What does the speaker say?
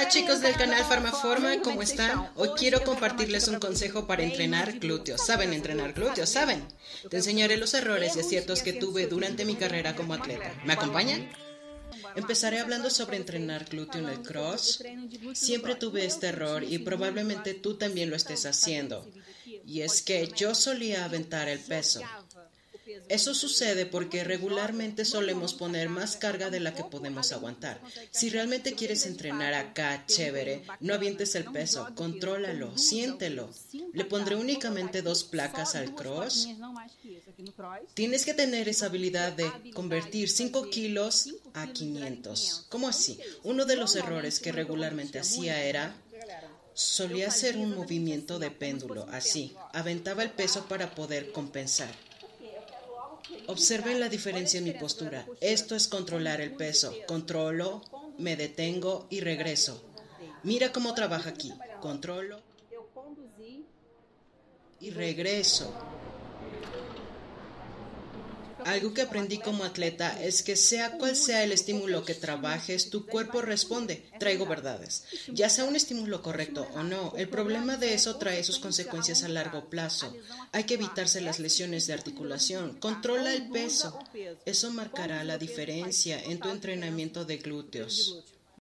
Hola chicos del canal Farmaforma, ¿cómo están? Hoy quiero compartirles un consejo para entrenar glúteos. ¿Saben entrenar glúteos? ¿Saben? Te enseñaré los errores y aciertos que tuve durante mi carrera como atleta. ¿Me acompañan? Empezaré hablando sobre entrenar glúteo en el cross. Siempre tuve este error y probablemente tú también lo estés haciendo. Y es que yo solía aventar el peso. Eso sucede porque regularmente solemos poner más carga de la que podemos aguantar. Si realmente quieres entrenar acá, chévere, no avientes el peso, contrólalo, siéntelo. Le pondré únicamente 2 placas al cross. Tienes que tener esa habilidad de convertir 5 kilos a 500. ¿Cómo así? Uno de los errores que regularmente hacía era... Solía hacer un movimiento de péndulo, así. Aventaba el peso para poder compensar. Observen la diferencia en mi postura. Esto es controlar el peso. Controlo, me detengo y regreso. Mira cómo trabaja aquí. Controlo y regreso. Algo que aprendí como atleta es que sea cual sea el estímulo que trabajes, tu cuerpo responde. Traigo verdades. Ya sea un estímulo correcto o no, el problema de eso trae sus consecuencias a largo plazo. Hay que evitarse las lesiones de articulación. Controla el peso. Eso marcará la diferencia en tu entrenamiento de glúteos.